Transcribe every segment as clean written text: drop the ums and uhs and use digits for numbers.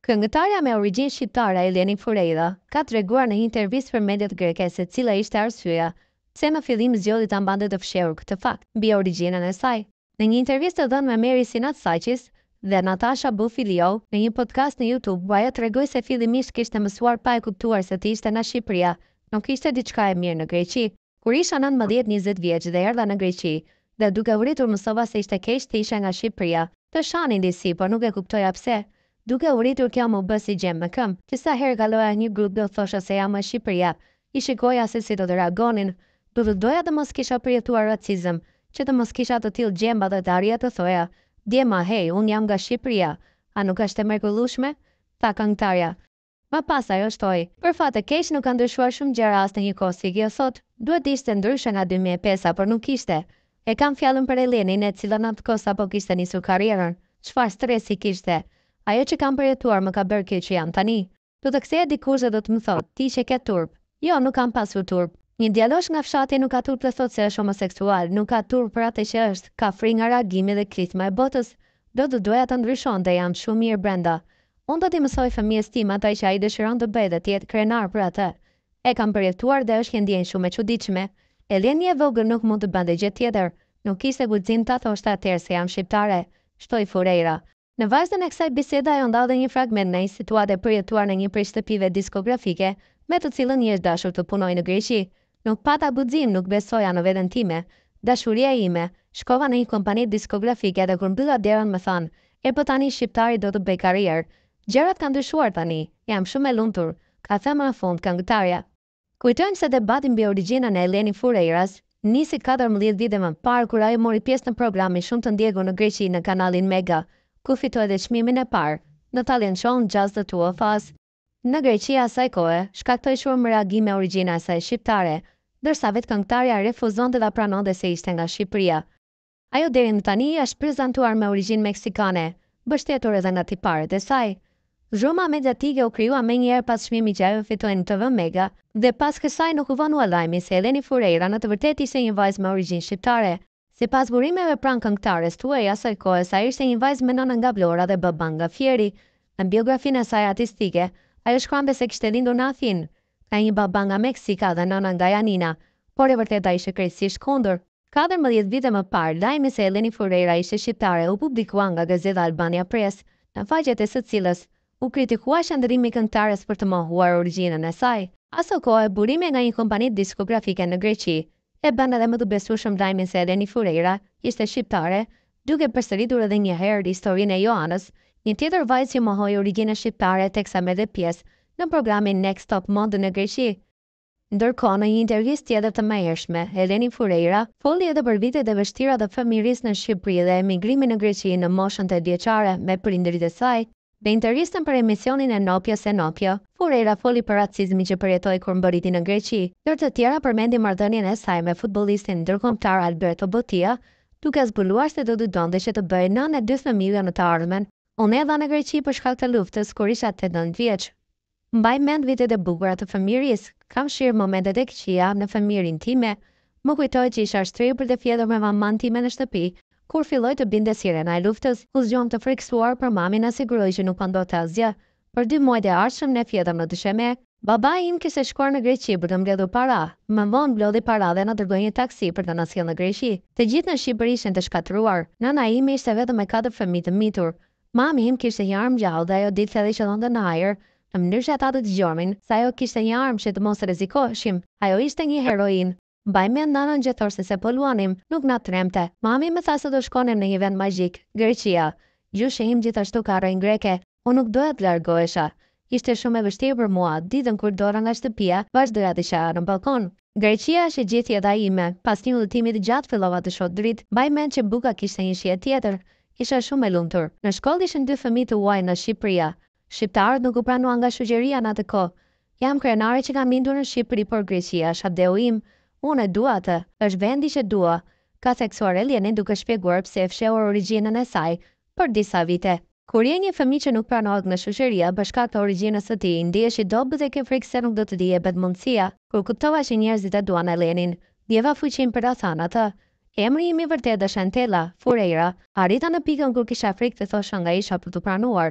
Këngëtarja me origjinë shqiptare Eleni Furera ka treguar në një intervistë për mediat greke se cila ishte arsyeja pse në fillim zgjodhi ta mbante të fshehur këtë fakt mbi origjinën e saj. Në një intervistë dhënë me Meri Sinatsakis dhe Natasha Bufilio në një podcast në YouTube, ajo tregoi se fillimisht kishte mësuar pa e kuptuar se të ishte në Shqipëria, nuk ishte diçka e mirë në Greqi. Kur isha 19-20 vjeç dhe erdha në Greqi, dhe duke u rritur mësova se ishte keq të isha nga Shqipëria. Të shanin disi, por nuk e kuptoja pse. Duke u rritur kjo më bë si gjem me këmbë. Disa herë kaloja një grup do thosha se jam në Shqipëria, i shikoja se si do të reagonin, do të doja të mos kisha përjetuar racizëm, që të mos kisha të tillë gjemba dhe të arrija të thoja, djema, hej, unë jam nga Shqipëria, a nuk është e mrekullueshme? Tha këngëtarja. Më pas ajo shtoi, për fat të keq nuk ka ndryshuar shumë gjëra as në një kohë si kjo sot, duhet të ishte ndryshe nga 2005, por nuk ishte. E kam fjalën për Elenin, e cila në atë kohë sapo kishte nisur karrierën. Çfarë stresi kishte? Ajo që kam përjetuar më ka bërë kjo që jam tani. Do të kthehet dikush dhe do të më thotë, ti që ke turp. Jo, nuk kam pasur turp. Një djalosh nga fshati nuk ka turp të thotë se është homoseksual, nuk ka turp për atë që është, ka frikë nga reagimi dhe kritma e botës. Do të doja të ndryshonte, jam shumë mirë brenda. Unë do t'i mësoj fëmijës tim ataj që ai dëshiron të bëjë dhe të jetë krenar për atë. E kam përjetuar dhe është një ndjenjë shumë e çuditshme. Eleni e vogël nuk mund të bënte gjë tjetër. Nuk kishte guxim ta thoshte atëherë se jam shqiptare, shtoi Furera. Në vazhdën e kësaj bisede ajo ndalli një fragment në një situatë e përjetuar në një prej shtëpive diskografike, me të cilën i është dashur të punojë në Greqi. Nuk pata guxim, nuk besoja në veten time. Dashuria ime, shkova në një kompani diskografike dhe kur mbylla derën më thanë, "E po tani shqiptari do të bëj karrierë. Gjërat kanë ndryshuar tani. Jam shumë e lumtur", ka thënë në fund këngëtarja. Kujtojmë se debati mbi origjinën e Eleni Fureras nisi 14 vite më parë kur ajo mori pjesë në programin shumë të ndjekur në Greqi në kanalin Mega, ku fitoi edhe çmimin e parë në talent show Just the Two of Us. Në Greqi asaj kohe shkaktoi shumë reagime origjina e saj shqiptare, ndërsa vetë këngëtarja refuzonte ta pranonte se ishte nga Shqipëria. Ajo deri më tani është prezantuar me origjinë meksikane, mbështetur edhe nga tiparët e saj. Zhurma mediatike u krijua menjëherë pas çmimit që ajo fitoi në TV Mega dhe pas kësaj nuk u vonua lajmi se Eleni Furera në të vërtetë ishte një vajzë me origjinë shqiptare. Sipas burimeve pranë këngëtares tuaj asaj kohe, ai ishte një vajzë me nënën nga Vlora dhe baban nga Fieri. Në biografinë e saj artistike, ajo shkruante se kishte lindur në Athinë, ka një baba nga Meksika dhe nënën nga Janina, por e vërteta ishte krejtësisht kundër. 14 vite më parë, lajmi se Eleni Furera ishte shqiptare u publikua nga gazeta Albania Press, në faqet e së cilës u kritikua shëndërimi i këngëtares për të mohuar origjinën e saj. Aso kohë, burime nga një kompani diskografike në Greqi e bën edhe më të besueshëm lajmin se Eleni Furera ishte shqiptare, duke përsëritur edhe një herë historinë e Joanës, një tjetër vajzë që mohoi origjinën shqiptare teksa merrte pjesë në programin Next Top Model në Greqi. Ndërkohë, në një intervistë tjetër të mëhershme, Eleni Furera foli edhe për vitet e vështira të fëmijërisë në Shqipëri dhe emigrimin në Greqi në moshën 8 vjeçare me prindërit e saj. Në intervistën për emisionin e Nopja se Nopja, Furera foli për racizmin që përjetoi kur mbërriti në Greqi, ndër të tjera përmendi marrëdhënien e saj me futbollistin ndërkombëtar Alberto Botia, duke zbuluar se do të donte që të bëjë nënë e 2 fëmijëve në të ardhmen. Unë erdha në Greqi për shkak të luftës kur isha 18 vjeç. Mbaj mend vitet e bukura të fëmijërisë, kam shirë momentet e këqija në fëmijërinë time. Më kujtohet që isha shtrirë për të fjedhur me maman time në shtëpi. Kur filloi të binte sirena e luftës, u zgjon të frikësuar për mamin asiguroi që nuk ndodhte asgjë. Për 2 muajt e ardhshëm ne fjedhëm në dysheme. Babai im kishte shkuar në Greqi për të mbledhur para. Më vonë mblodhi para dhe na dërgoi një taksi për të na sjellë në Greqi. Të gjithë në Shqipëri ishin të shkatëruar. Nëna ime ishte vetëm me 4 fëmijë të mitur. Mami im kishte një armë gjallë dhe ajo dilte edhe që donte në ajër, në mënyrë që ata të dëgjonin, se ajo kishte një armë që të mos rrezikoheshim. Ajo ishte një heroin. Mbaj mend nënën gjethorse se po luanim, nuk na tremte. Mami më tha se do shkonim në një vend magjik, Greqia. Gjushi im gjithashtu ka rrejnë greke. Unë nuk doja të largohesha. Ishte shumë e vështirë për mua. Ditën kur dora nga shtëpia, vazhdoja të isha në balkon. Greqia është e gjithjeta ime. Pas një udhëtimi të gjatë fillova të shoh dritë. Mbaj mend që buka kishte një shije tjetër. Isha shumë e lumtur. Në shkollë ishin 2 fëmijë të huaj në Shqipëria. Shqiptarët nuk u pranuan nga shoqëria në atë kohë. Jam krenare që kam lindur në Shqipëri, por Greqia është abdeu im. Unë e dua atë, është vendi që dua, ka theksuar Eleni duke shpjeguar pse e fshehur origjinën e saj për disa vite. Kur je një fëmijë që nuk pranohet në shoqëria për shkak të origjinës së tij, ndihesh i dobët dhe ke frikë se nuk do të të jepet mundësia. Kur kuptova që njerëzit e duan Elenin, ndjeva fuqinë për ta thënë atë. Emri im i vërtet është Antella Furera. Arrita në pikën kur kisha frikë të thosha nga isha për të pranuar.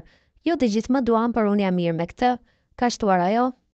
Jo të gjithë më duan, por unë jam mirë me këtë, ka shtuar ajo.